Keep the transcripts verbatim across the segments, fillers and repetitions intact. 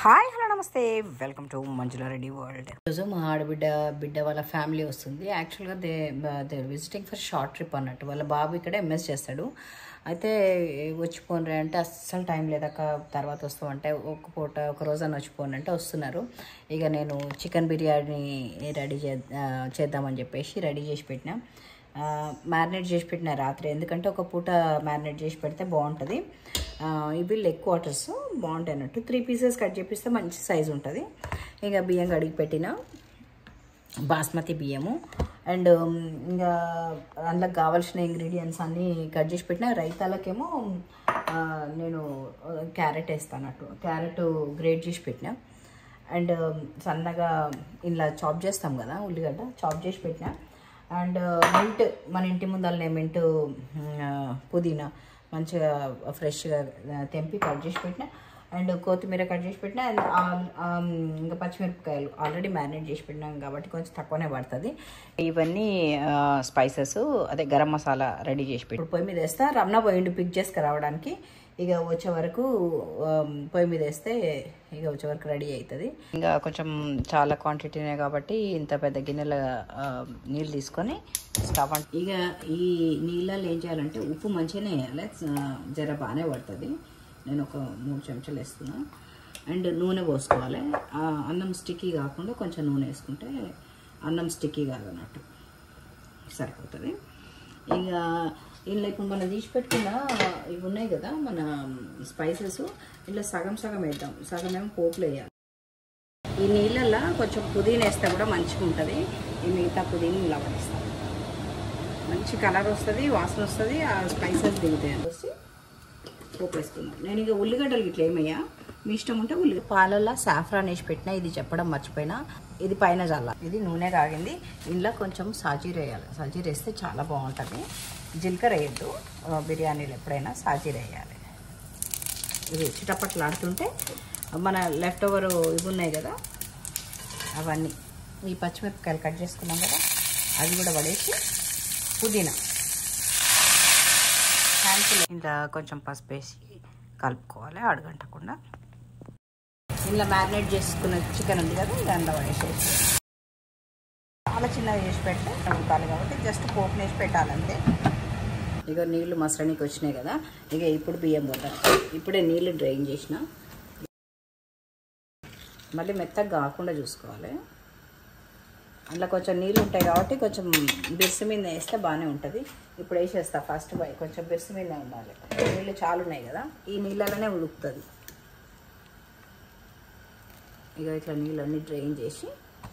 Hi hello నమస్తే, welcome to Manjula Reddy world. ఈరోజు మా ఆడబిడ్డ బిడ్డ వాళ్ళ ఫ్యామిలీ వస్తుంది. యాక్చువల్గా they they visiting for short trip అన్నట్టు. వాళ్ళ బాబు ఇక్కడ ఎంఎస్ చేస్తాడు. అయితే వచ్చిపోండి అంటే అస్సలు టైం లేదక్క, తర్వాత వస్తామంటే ఒక పూట ఒక రోజు అని వచ్చిపోండి అంటే వస్తున్నారు. ఇక నేను చికెన్ బిర్యానీ రెడీ చే చేద్దామని చెప్పేసి రెడీ చేసి పెట్టినా. మ్యారినేట్ చేసి పెట్టిన రాత్రి, ఎందుకంటే ఒక పూట మ్యారినేట్ చేసి పెడితే బాగుంటుంది. ఇవి లెగ్ క్వార్టర్స్ బాగుంటాయి అన్నట్టు. త్రీ పీసెస్ కట్ చేపిస్తే మంచి సైజు ఉంటుంది. ఇక బియ్యం కడిగి పెట్టిన బాస్మతి బియ్యము అండ్ ఇంకా అందులోకి కావాల్సిన ఇంగ్రీడియంట్స్ అన్నీ కట్ చేసి పెట్టిన. రైతాలకేమో నేను క్యారెట్ వేస్తాను అన్నట్టు. క్యారెట్ గ్రేట్ చేసి పెట్టిన అండ్ సన్నగా ఇలా చాప్ చేస్తాం కదా ఉల్లిగడ్డ, చాప్ చేసి పెట్టిన. అండ్ మింట్, మన ఇంటి ముందరనే మింట్ పుదీనా మంచిగా ఫ్రెష్గా తెంపి కట్ చేసి పెట్టిన. అండ్ కొత్తిమీర కట్ చేసి పెట్టిన. అండ్ ఇంకా పచ్చిమిరపకాయలు ఆల్రెడీ మ్యారినేట్ చేసి పెట్టినాం కాబట్టి కొంచెం తక్కువనే పడుతుంది. ఇవన్నీ స్పైసెస్, అదే గరం మసాలా రెడీ చేసి పెట్టి పొయ్యి మీద వేస్తా. రమణ పోయిండు పిక్ చేసుకురావడానికి. ఇక వచ్చే వరకు పొయ్యి మీద వేస్తే ఇక వచ్చే వరకు రెడీ అవుతుంది. ఇంకా కొంచెం చాలా క్వాంటిటీనే కాబట్టి ఇంత పెద్ద గిన్నెల నీళ్ళు తీసుకొని స్టవ్ అంట. ఇక ఈ నీళ్ళల్లో ఏం చేయాలంటే ఉప్పు మంచిగానే వేయాలి, జర బాగానే పడుతుంది. నేను ఒక మూడు చెంచాలు వేస్తున్నా. అండ్ నూనె పోసుకోవాలి. అన్నం స్టిక్కీ కాకుండా కొంచెం నూనె వేసుకుంటే అన్నం స్టిక్కీ కాదన్నట్టు సరిపోతుంది. ఇక ఇందులో ఇప్పుడు మనం తీసి పెట్టుకున్న ఇవి ఉన్నాయి కదా మన స్పైసెస్, ఇలా సగం సగం వేద్దాం, సగం ఏమో పోపులు వేయాలి. ఈ నీళ్ళల్లో కొంచెం పుదీనా వేస్తే కూడా మంచిగా ఉంటుంది. ఈ మిగతా పుదీనా ఇలా పడిస్తాం, మంచి కలర్ వస్తుంది, వాసన వస్తుంది, ఆ స్పైసెస్ దిగుతాయి అని వచ్చి పోపు వేసుకున్నాం. నేను ఇక ఉల్లిగడ్డలు ఇట్లా ఏమయ్యా మీ ఇష్టం ఉంటే ఉల్లి పాలల్లో సాఫ్రాన్ వేసి పెట్టినా. ఇది చెప్పడం మర్చిపోయినా, ఇది పైన చల్ల. ఇది నూనె కాగింది, ఇంట్లో కొంచెం సాజీర వేయాలి. సాజీర వేస్తే చాలా బాగుంటుంది. జీలకర్ర వేయద్దు బిర్యానీలు, ఎప్పుడైనా సాజీర వేయాలి. ఇది చిటపట్లు ఆడుతుంటే మన లెఫ్ట్ ఓవర్ ఇవి ఉన్నాయి కదా అవన్నీ, ఈ పచ్చిమిరపకాయలు కట్ చేసుకున్నాం కదా అది కూడా పడేసి పుదీనా ఇంట్లో కొంచెం పసుపు వేసి కలుపుకోవాలి అడగంటకుండా. ఇంట్లో మ్యారినేట్ చేసుకున్న చికెన్ ఉంది కదా దాంట్లో పడేసేసి చాలా చిన్నగా చేసి పెడితే ఉడకాలి కాబట్టి జస్ట్ పోపు వేసి పెట్టాలంతే. ఇక నీళ్ళు మసలనికి వచ్చినాయి కదా, ఇక ఇప్పుడు బియ్యం పోతాం. ఇప్పుడే నీళ్ళు డ్రైన్ చేసిన, మళ్ళీ మెత్తగా కాకుండా చూసుకోవాలి. అందులో కొంచెం నీళ్ళు ఉంటాయి కాబట్టి కొంచెం బిర్సి మీద వేస్తే బాగానే ఉంటుంది. ఇప్పుడు వేసేస్తా ఫస్ట్ బై కొంచెం బిర్సి మీద ఉండాలి. నీళ్ళు చాలా ఉన్నాయి కదా, ఈ నీళ్ళలోనే ఉడుకుతుంది. ఇక ఇట్లా నీళ్ళన్నీ డ్రైన్ చేసి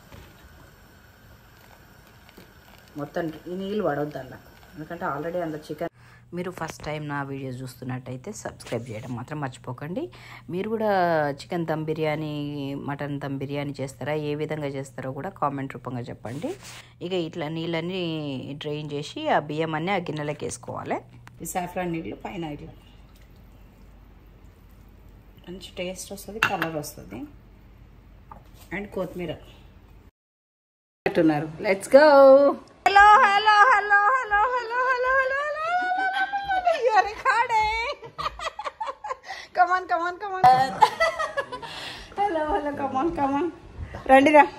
మొత్తం ఈ నీళ్ళు పడవద్దు అలా, ఎందుకంటే ఆల్రెడీ అందులో చికెన్. మీరు ఫస్ట్ టైం నా వీడియోస్ చూస్తున్నట్టయితే సబ్స్క్రైబ్ చేయడం మాత్రం మర్చిపోకండి. మీరు కూడా చికెన్ దమ్ బిర్యానీ, మటన్ దమ్ బిర్యానీ చేస్తారా, ఏ విధంగా చేస్తారో కూడా కామెంట్ రూపంగా చెప్పండి. ఇక ఇట్లా నీళ్ళన్నీ డ్రైన్ చేసి ఆ బియ్యం అన్నీ ఆ గిన్నెలోకి వేసుకోవాలి. ఈ సాఫ్రాన్ నీళ్ళు పైన ఇట్లా మంచి టేస్ట్ వస్తుంది, కలర్ వస్తుంది. అండ్ కొత్తిమీర పెట్టున్నారు. Let's go. Hello hello hello hello hello hello hello You are recording. Come on, come on, come on. Hello, hello, come on, come on. రండి రా.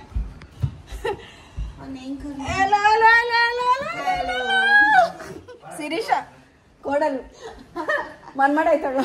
Hello hello hello hello hello. Sirisha కోడలు మన్మడు అవుతాడు,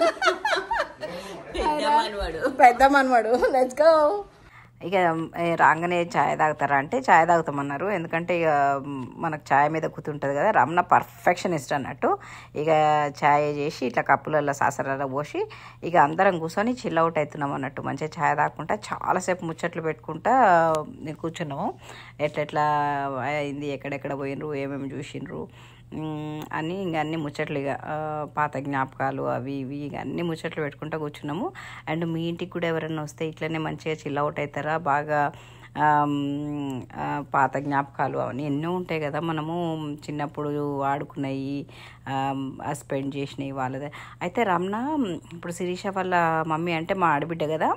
పెద్ద మన్మడు. Let's go. ఇక రాగానే ఛాయ్ తాగుతారా అంటే ఛాయ్ తాగుతామన్నారు. ఎందుకంటే ఇక మనకు ఛాయ్ మీద కూతుంటుంది కదా. రమణ పర్ఫెక్షనిస్ట్ అన్నట్టు. ఇక ఛాయ్ చేసి ఇట్లా కప్పులలో సాసరాల పోసి ఇక అందరం కూర్చొని చిల్ అవుట్ అవుతున్నాం అన్నట్టు. మంచిగా ఛాయ్ తాగుకుంటా చాలాసేపు ముచ్చట్లు పెట్టుకుంటా కూర్చున్నాము. ఎట్లెట్లా అయింది, ఎక్కడెక్కడ పోయినరు, ఏమేమి చూసిండ్రు అని ఇంక అన్ని ముచ్చట్లు, ఇక పాత జ్ఞాపకాలు అవి ఇవి ఇక అన్ని ముచ్చట్లు పెట్టుకుంటూ కూర్చున్నాము. అండ్ మీ ఇంటికి కూడా ఎవరైనా వస్తే ఇట్లనే మంచిగా చిల్ అవుట్ అవుతారా, బాగా పాత జ్ఞాపకాలు అవన్నీ ఎన్నో ఉంటాయి కదా, మనము చిన్నప్పుడు ఆడుకున్నాయి, స్పెండ్ చేసినవి వాళ్ళదే. అయితే రమణ ఇప్పుడు శిరీష వాళ్ళ మమ్మీ అంటే మా ఆడబిడ్డ కదా,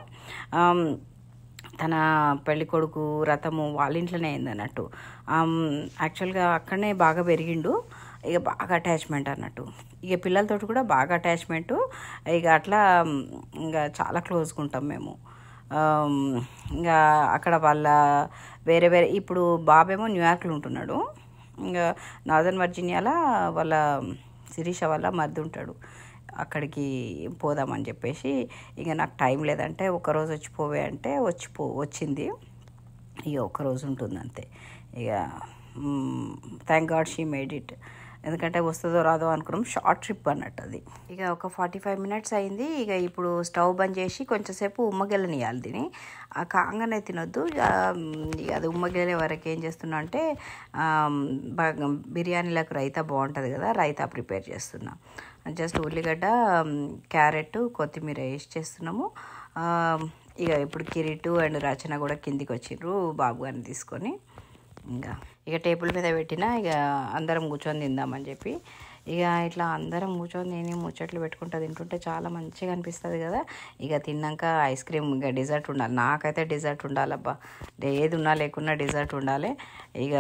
తన పెళ్ళి కొడుకు రథము వాళ్ళ ఇంట్లోనే అయింది అన్నట్టు. యాక్చువల్గా అక్కడనే బాగా పెరిగిండు. ఇక బాగా అటాచ్మెంట్ అన్నట్టు. ఇక పిల్లలతో కూడా బాగా అటాచ్మెంటు. ఇక అట్లా ఇంకా చాలా క్లోజ్గా ఉంటాం మేము. ఇంకా అక్కడ వాళ్ళ వేరే వేరే ఇప్పుడు బాబేమో న్యూయార్క్లో ఉంటున్నాడు. ఇంకా నార్దర్న్ వర్జీనియాలో వాళ్ళ శిరీష వాళ్ళ మరిది ఉంటాడు. అక్కడికి పోదామని చెప్పేసి ఇక నాకు టైం లేదంటే ఒకరోజు వచ్చి పోవే అంటే వచ్చి పో వచ్చింది. ఇక ఒక్కరోజు ఉంటుంది అంతే. ఇక thank God she made it. ఎందుకంటే వస్తుందో రాదో అనుకున్నాం. షార్ట్ ట్రిప్ అన్నట్టు అది. ఇక ఒక ఫార్టీ ఫైవ్ మినిట్స్ అయింది. ఇక ఇప్పుడు స్టవ్ బంద్ చేసి కొంచెంసేపు ఉమ్మగిల్లనియాలి తిని. ఆ కాంగానే తినొద్దు. ఇక అది ఉమ్మగిల్లే వరకు ఏం చేస్తున్నా అంటే బాగా బిర్యానీలకు రైతా బాగుంటుంది కదా, రైతా ప్రిపేర్ చేస్తున్నా. జస్ట్ ఉల్లిగడ్డ, క్యారెట్, కొత్తిమీర వేసి చేస్తున్నాము. ఇక ఇప్పుడు కిరీటు అండ్ రచన కూడా కిందికి వచ్చిండ్రు బాబు గారిని తీసుకొని. ఇంకా ఇక టేబుల్ మీద పెట్టినా ఇక అందరం కూర్చొని తిందామని చెప్పి ఇక ఇట్లా అందరం కూర్చొని నేను ముచ్చట్లు పెట్టుకుంటూ తింటుంటే చాలా మంచిగా అనిపిస్తుంది కదా. ఇక తిన్నాక ఐస్ క్రీమ్, ఇక డిజర్ట్ ఉండాలి. నాకైతే డిజర్ట్ ఉండాలబ్బా, ఏది ఉన్నా లేకున్నా డిజర్ట్ ఉండాలి. ఇక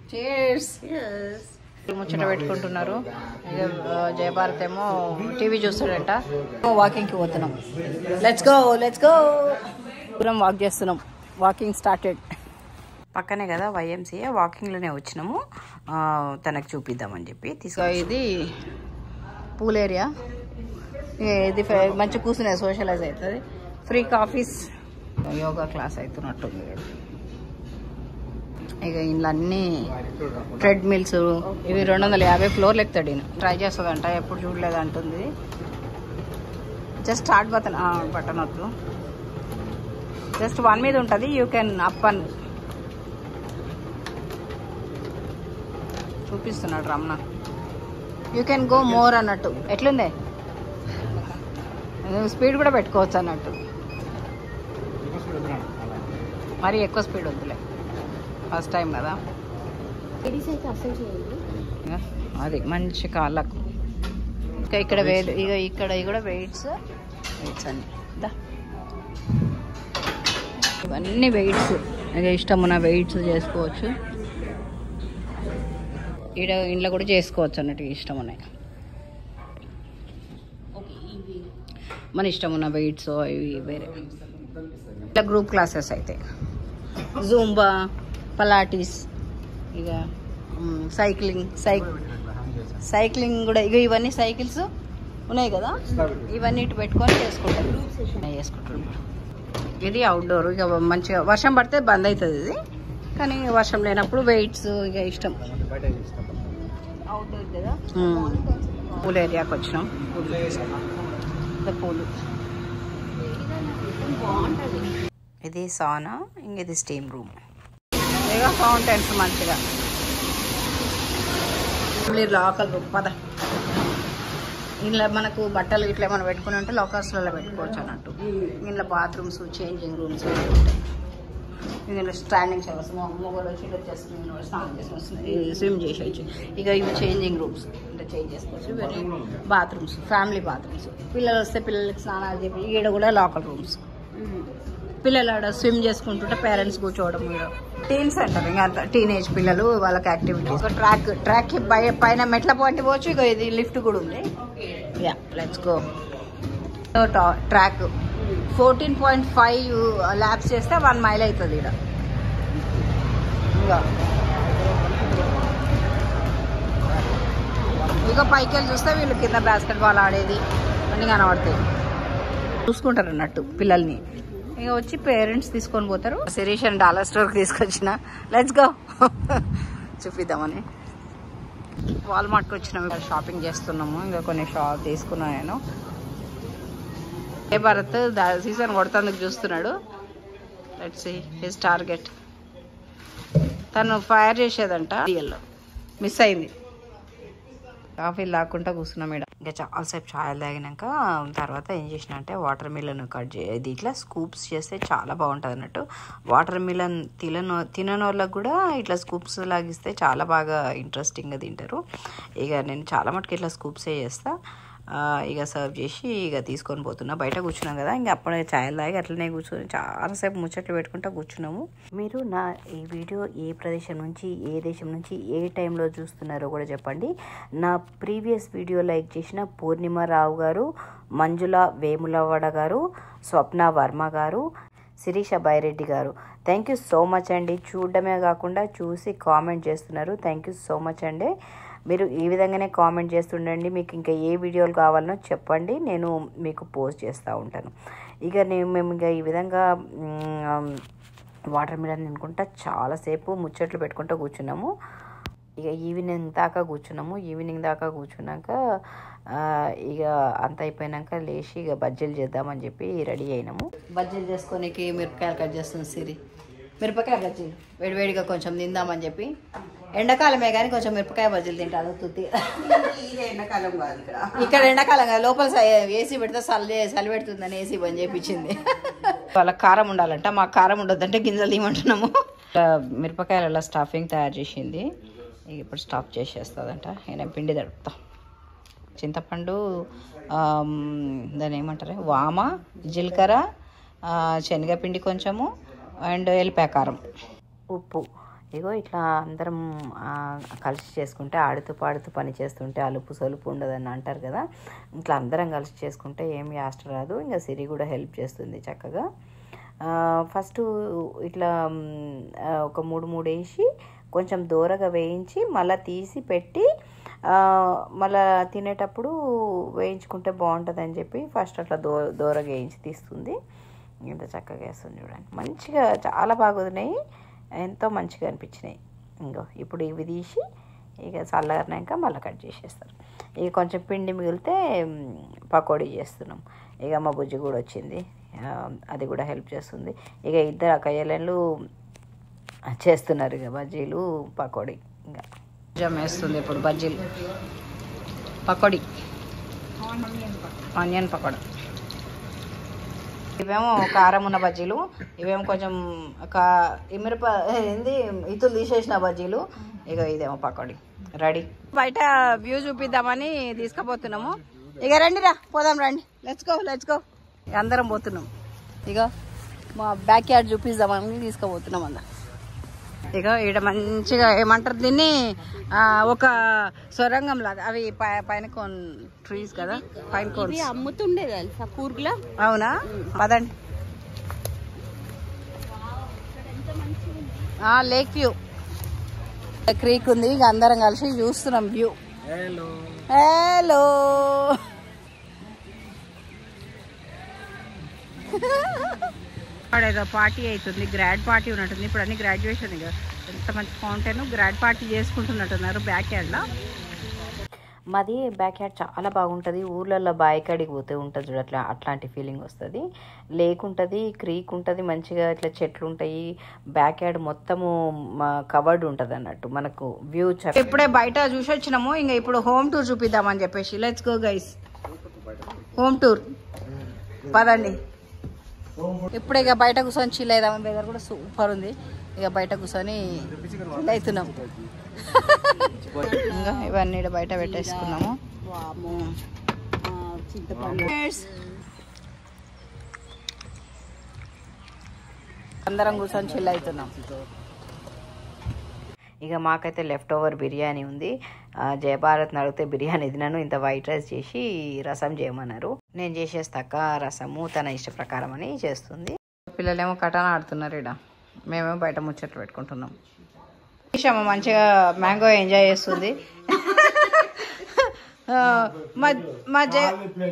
ముచ్చట పెట్టుకుంటున్నారు. ఇక జయభారత్ ఏమో టీవీ చూస్తాడంట. వాకింగ్కి పోతున్నాం. లెట్స్ గో లెట్స్ గో దూరం వాక్ చేస్తున్నాం. Walking started. పక్కనే కదా వైఎంసీఏ, వాకింగ్లోనే వచ్చినాము తనకు చూపిద్దామని చెప్పి తీసుకో. ఇది పూల్ ఏరియా. ఇది మంచి కూర్చునే సోషలైజ్ అవుతుంది. ఫ్రీ కాఫీస్, యోగా క్లాస్ అవుతున్నట్టుంది. ఇక ఇంట్లో అన్నీ ట్రెడ్మిల్స్. ఇవి రెండు వందల యాభై ఫ్లోర్లు ఎక్కుతాడు. ఈయన ట్రై చేస్తుందంట, ఎప్పుడు చూడలేదు అంటుంది. జస్ట్ స్టార్ట్ బటన్ బటన్ వద్దు, జస్ట్ వన్ మీద ఉంటుంది. యూ కెన్ అప్ అండ్ చూపిస్తున్నాడు Ramana. You can go more అన్నట్టు. ఎట్లుందే స్పీడ్ కూడా పెట్టుకోవచ్చు అన్నట్టు. మరి ఎక్కువ స్పీడ్ వద్దులే, ఫస్ట్ టైం కదా. అది మంచి కాళ్ళకు. ఇంకా ఇక్కడ వే ఇక ఇక్కడ కూడా వెయిట్స్ వెయిట్స్ అన్ని ఇవన్నీ వెయిట్స్. ఇక ఇష్టం ఉన్న వెయిట్స్ చేసుకోవచ్చు. ఈడ ఇంట్లో కూడా చేసుకోవచ్చు అన్నట్టు ఇష్టం ఉన్నాయి. మన ఇష్టం ఉన్న వెయిట్స్ ఇవి వేరే. ఇట్లా గ్రూప్ క్లాసెస్ అయితే జూంబా, పలాటిస్, ఇక సైక్లింగ్ సైక్ సైక్లింగ్ కూడా. ఇక ఇవన్నీ సైకిల్స్ ఉన్నాయి కదా, ఇవన్నీ ఇటు పెట్టుకొని చేసుకుంటారు చేసుకుంటారు ఇది అవుట్డోర్. ఇక మంచిగా వర్షం పడితే బంద్ అవుతుంది ఇది, కానీ వర్షం లేనప్పుడు వెయిట్స్ ఇక ఇష్టం. అవుట్డోర్ కదా. పూల్ ఏరియాకి వచ్చినాం. పూలు ఇది సానా, ఇంక ఇది స్టీమ్ రూమ్. ఇక ఫౌంటైన్స్ మంచిగా. లోకల్ రూమ్ పద. ఇంట్లో మనకు బట్టలు ఇట్లా ఏమైనా పెట్టుకుని ఉంటే లోకల్స్లలో పెట్టుకోవచ్చు అన్నట్టు. ఇంట్లో బాత్రూమ్స్, చేంజింగ్ రూమ్స్ ఉంటాయి. ఇందులో స్టాండింగ్ షవర్స్, మొగలు వచ్చి వచ్చేస్తుంది, స్నానం చేసుకొస్తుంది, స్విమ్ చేసేయచ్చు. ఇక ఇవి చేంజింగ్ రూమ్స్, అంటే చేంజ్ చేసుకోవచ్చు. ఇవన్నీ బాత్రూమ్స్, ఫ్యామిలీ బాత్రూమ్స్. పిల్లలు వస్తే పిల్లలకి స్నానాలు చెప్పి ఈడ కూడా లోకల్ రూమ్స్. పిల్లలు ఆడ స్విమ్ చేసుకుంటుంటే పేరెంట్స్ కూర్చోవడం. టీన్స్ అంటారు ఇంకా అంత టీనేజ్ పిల్లలు, వాళ్ళకి యాక్టివిటీస్. ట్రాక్ ట్రాక్ పైన మెట్ల పాయింట్ పోవచ్చు. ఇక ఇది లిఫ్ట్ కూడా ఉంది. Yeah let's go. Track fourteen point five laps చేస్తే వన్ మైల్ అవుతుంది ఇక్కడ. ఇంకా ఇక పైకి వెళ్ళి చూస్తే వీళ్ళు కింద బాస్కెట్ బాల్ ఆడేది అన్నీ కనబడతాయి. చూసుకుంటారు అన్నట్టు పిల్లల్ని. ఇక వచ్చి పేరెంట్స్ తీసుకొని పోతారు. శిరీష్ అండ్ డాలర్ స్టోర్కి తీసుకొచ్చిన. లెట్స్ గో చూపిద్దామని. వాల్మార్ట్కి వచ్చినాము, షాపింగ్ చేస్తున్నాము. ఇంకా కొన్ని షాప్ తీసుకున్నాను నేను. ఏ భారత్ సీజన్ కొడుతందుకు చూస్తున్నాడు. Let's see his target. తను ఫైర్ చేసేదంట, మిస్ అయింది. కాఫీ లాక్కుంటా కూర్చున్నాం మేడం. ఇంకా చాలాసేపు ఛాయలు తాగినాక తర్వాత ఏం చేసిన అంటే వాటర్ మిలన్ కట్ చేది ఇట్లా స్కూప్స్ చేస్తే చాలా బాగుంటుంది అన్నట్టు. వాటర్ మిలన్ తిననో తినని వాళ్ళకి కూడా ఇట్లా స్కూప్స్ లాగిస్తే చాలా బాగా ఇంట్రెస్టింగ్గా తింటారు. ఇక నేను చాలా మటుకు ఇట్లా స్కూప్సే చేస్తా. ఇక సర్వ్ చేసి ఇక తీసుకొని పోతున్నా. బయట కూర్చున్నాం కదా, ఇంకా అప్పుడే ఛాయలు తాగి అట్లనే కూర్చొని చాలాసేపు ముచ్చట్లు పెట్టుకుంటూ కూర్చున్నాము. మీరు నా ఈ వీడియో ఏ ప్రదేశం నుంచి, ఏ దేశం నుంచి, ఏ టైంలో చూస్తున్నారో కూడా చెప్పండి. నా ప్రీవియస్ వీడియో లైక్ చేసిన పూర్ణిమ రావు గారు, మంజుల వేములవాడ గారు, స్వప్న వర్మ గారు, శిరీష బైరెడ్డి గారు, థ్యాంక్ యూ సో మచ్ అండి. చూడడమే కాకుండా చూసి కామెంట్ చేస్తున్నారు. థ్యాంక్ యూ సో మచ్ అండి. మీరు ఈ విధంగానే కామెంట్ చేస్తుండండి. మీకు ఇంకా ఏ వీడియోలు కావాలనో చెప్పండి, నేను మీకు పోస్ట్ చేస్తూ ఉంటాను. ఇక నేను మేము ఇంకా ఈ విధంగా వాటర్ మిలన్ తినుకుంటా చాలాసేపు ముచ్చట్లు పెట్టుకుంటూ కూర్చున్నాము. ఇక ఈవినింగ్ దాకా కూర్చున్నాము. ఈవినింగ్ దాకా కూర్చున్నాక ఇక అంత అయిపోయినాక లేచి ఇక బజ్జీలు చేద్దామని చెప్పి రెడీ అయినాము. బజ్జీలు చేసుకోనికి మిరపకాయలు కట్ చేస్తుంది సిరి. మిరపకాయ బజ్జీలు వేడివేడిగా కొంచెం తిందామని చెప్పి. ఎండాకాలమే కానీ కొంచెం మిరపకాయ బజ్జీలు తింటాను తుత్తి. ఎండాకాలం కాదు ఇక్కడ ఎండాకాలం కాదు, లోపల ఏసీ పెడితే చలి చలి పెడుతుందని ఏసీ బంద్ చేయించింది. వాళ్ళకి కారం ఉండాలంట, మాకు కారం ఉండొద్దంటే గింజలు తీయమంటున్నాము. మిరపకాయల స్టఫింగ్ తయారు చేసింది, ఇప్పుడు స్టాప్ చేసేస్తుందంట. నేను పిండి తడుపుతా. చింతపండు, దాన్ని ఏమంటారు, వామ, జీలకర్ర, శనగపిండి కొంచెము, అండ్ ఎల్లిపాయ కారం, ఉప్పు. ఇగో ఇట్లా అందరం కలిసి చేసుకుంటే, ఆడుతూ పాడుతూ పని చేస్తుంటే అలుపు సొలుపు ఉండదని అంటారు కదా. ఇట్లా అందరం కలిసి చేసుకుంటే ఏమి యాస్ట్ రాదు. ఇంకా సిరి కూడా హెల్ప్ చేస్తుంది చక్కగా. ఫస్ట్ ఇట్లా ఒక మూడు మూడు వేసి కొంచెం దూరగా వేయించి మళ్ళీ తీసి పెట్టి మళ్ళీ తినేటప్పుడు వేయించుకుంటే బాగుంటుంది అని చెప్పి ఫస్ట్ అట్లా దో దూరగా వేయించి తీస్తుంది. ఇంత చక్కగా వేస్తుంది చూడండి. మంచిగా చాలా బాగున్నాయి, ఎంతో మంచిగా అనిపించినాయి. ఇంకో ఇప్పుడు ఇవి తీసి ఇక చల్లగారినాక మళ్ళీ కట్ చేసేస్తారు. ఇక కొంచెం పిండి మిగిలితే పకోడీ చేస్తున్నాం. ఇక మా బుజ్జి కూడా వచ్చింది, అది కూడా హెల్ప్ చేస్తుంది. ఇక ఇద్దరు అక్కయ్యలు చేస్తున్నారు ఇక బజ్జీలు పకోడీ. ఇంకా జమ్ వేస్తుంది ఇప్పుడు బజ్జీలు పకోడీ, ఆనియన్ పకోడా. ఇవేమో కారం ఉన్న బజ్జీలు, ఇవేమో కొంచెం కా మిరప ఏంది ఇతులు తీసేసిన బజ్జీలు. ఇక ఇదేమో పకోడీ రెడీ. బయట వ్యూ చూపిద్దామని తీసుకుపోతున్నాము. ఇక రండి రా పోదాం, రండి, లెట్స్ గో లెట్స్ గో. అందరం పోతున్నాం. ఇక మా బ్యాక్ యార్డ్ చూపిద్దామని తీసుకుపోతున్నాం అన్న. ఇక ఈడ మంచిగా ఏమంటారు దీన్ని, ఒక సొరంగం లాగా, అవి పైన కోన్ ట్రీస్ కదా, పైన కోన్ అమ్ముతుండే తెలుసా కూర్గులో. అవునా, పదండి. లేక్ వ్యూ, క్రీక్ ఉంది. ఇక అందరం కలిసి చూస్తున్నాం వ్యూ. హలో ఏదో పార్టీ అవుతుంది, గ్రాడ్ పార్టీ ఉన్నట్టుంది. ఇప్పుడు అన్ని గ్రాడ్యుయేషన్. ఇక ఎంత మంచి ఫౌంటైన్, గ్రాడ్ పార్టీ చేసుకుంటున్నట్టున్నారు బ్యాక్ యార్డ్లో. మాది బ్యాక్ యార్డ్ చాలా బాగుంటుంది. ఊర్లలో బాయికాడికి పోతే ఉంటుంది చూడ, అట్లా అట్లాంటి ఫీలింగ్ వస్తుంది. లేక్ ఉంటుంది, క్రీక్ ఉంటుంది, మంచిగా ఇట్లా చెట్లు ఉంటాయి. బ్యాక్ యార్డ్ మొత్తము కవర్డ్ ఉంటుంది అన్నట్టు మనకు వ్యూ. ఇప్పుడే బయట చూసి వచ్చినాము. ఇంకా ఇప్పుడు హోమ్ టూర్ చూపిద్దామని చెప్పేసి let's go guys, home tour పదండి. ఇప్పుడే ఇక బయట కూర్చొని చిల్ అవుదాం. వెదర్ కూడా సూపర్ ఉంది. ఇక బయట కూర్చొని చిల్ అవుతున్నాం. ఇంకా ఇవన్నీ బయట పెట్టేసుకున్నాము. అందరం కూర్చొని చిల్ అవుతున్నాం. ఇక మాకైతే లెఫ్ట్ ఓవర్ బిర్యానీ ఉంది. జయభారత్ని అడిగితే బిర్యానీ తినను, ఇంత వైట్ రైస్ చేసి రసం చేయమన్నారు. నేను చేసేస్తాక రసము తన ఇష్ట ప్రకారం అని చేస్తుంది. పిల్లలేమో కటాన ఆడుతున్నారు. ఇక్కడ మేమేమో బయట ముచ్చట్లు పెట్టుకుంటున్నాం. మంచిగా మ్యాంగో ఎంజాయ్ చేస్తుంది. మా జయ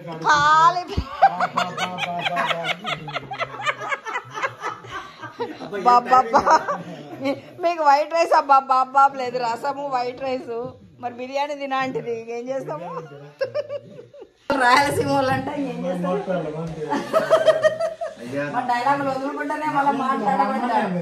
బాబా మీకు వైట్ రైస్ అబ్బా బాబా లేదు, రసము వైట్ రైస్. మరి బిర్యానీ తినా అంటది, ఏం చేస్తాము? రాయలసీమ వాళ్ళంటే ఏం చేస్తాము? డైలాగులు వదులుకుంటేనే మళ్ళీ మాట్లాడమంటారు.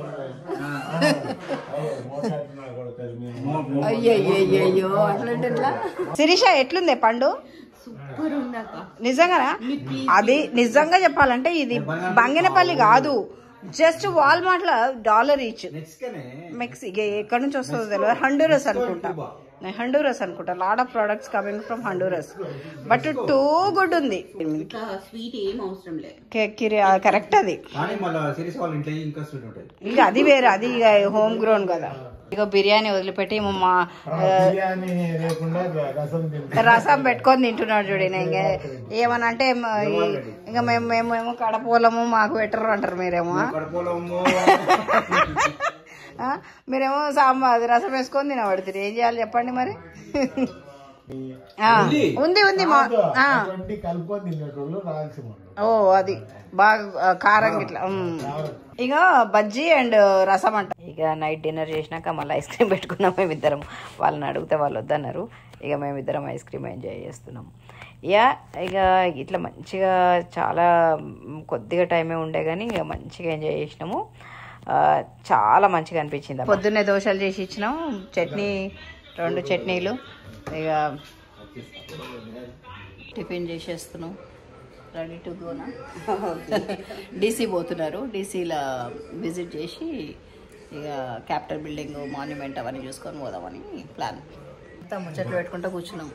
అయ్యయ్యో అట్లంటే ఎట్లా? శిరీష ఎట్లుంది పండు? నిజంగానా? అది నిజంగా చెప్పాలంటే ఇది బంగినపల్లి కాదు, జస్ట్ వాల్మార్ట్ లో డాలర్ ఈచ్. మెక్సికో ఎక్కడి నుంచి వస్తుందో తెలియదు, హండూరస్ అనుకుంటా. హండూరస్ అనుకుంటా, lot of products coming from Honduras, but too good ఉంది. స్వీట్ ఏం అవసరం లేదు, కరెక్ట్. అది ఇక అది వేరే, అది ఇక హోమ్ గ్రోన్ కదా. ఇక బిర్యానీ వదిలిపెట్టి మా రసం పెట్టుకొని తింటున్నాడు చూడండి. ఇంకా ఏమన్నా అంటే ఇంకా మేము మేమేమో కడపోలము మాకు పెట్టరు అంటారు, మీరేమో మీరేమో సాంబార్ రసం వేసుకొని తినబడుతుంది. ఏం చేయాలి చెప్పండి మరి. ఉంది ఉంది ఓ అది బాగా కారం ఇట్లా. ఇక బజ్జీ అండ్ రసం అంట. ఇక నైట్ డిన్నర్ చేసినాక మళ్ళీ ఐస్ క్రీమ్ పెట్టుకున్నాం మేమిద్దరం. వాళ్ళని అడిగితే వాళ్ళు వద్దన్నారు. ఇక మేమిద్దరం ఐస్ క్రీమ్ ఎంజాయ్ చేస్తున్నాం. ఇక ఇక ఇట్లా మంచిగా చాలా కొద్దిగా టైమే ఉండే కానీ ఇక మంచిగా ఎంజాయ్ చేసినాము. చాలా మంచిగా అనిపించింది. పొద్దున్నే దోశలు చేసి ఇచ్చినాం, చట్నీ రెండు చట్నీలు. ఇక టిఫిన్ చేసేస్తున్నాం, రెడీ టు గోనా. డీసీ పోతున్నారు, డీసీలో విజిట్ చేసి ఇక క్యాపిటల్ బిల్డింగ్ మాన్యుమెంట్ అవన్నీ చూసుకొని పోదామని ప్లాన్. అంతా ముచ్చట్లు పెట్టుకుంటూ కూర్చున్నాం.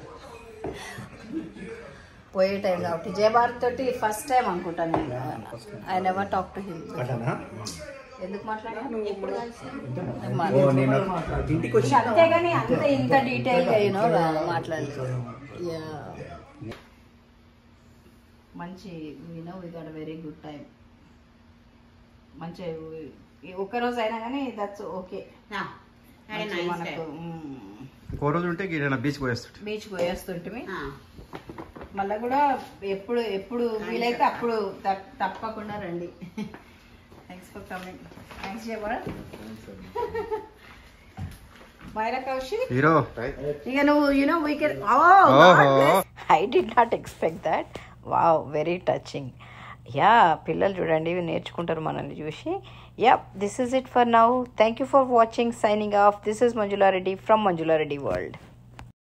పోయే టైం కాబట్టి జయభారత్ తోటి ఫస్ట్ టైం అనుకుంటాను నేను. I never talk to him. ఎందుకు మాట్లాడాను అంతేగాని అంత ఇంత డీటెయిల్గా యూనో మాట్లాడలేదు. మంచి you know we got very good time. మంచి ఒక్కరోజు అయినా కానీ దట్స్ ఓకే. మనకు బీచ్ పోయేస్తుంటే బీచ్ పోయేస్తుంటే మళ్ళీ కూడా ఎప్పుడు ఎప్పుడు వీలైతే అప్పుడు తప్పకుండా రండి. Thanks for coming. Thanks Jayabharat. Maira Kaushik hero. ఇక నువ్వు you know we can. I did not expect that. Wow, very touching. Yeah, పిల్లలు చూడండి నేర్చుకుంటారు మనల్ని చూసి. Yeah, this is it for now. Thank you for watching. Signing off. This is Manjula Reddy from Manjula Reddy world.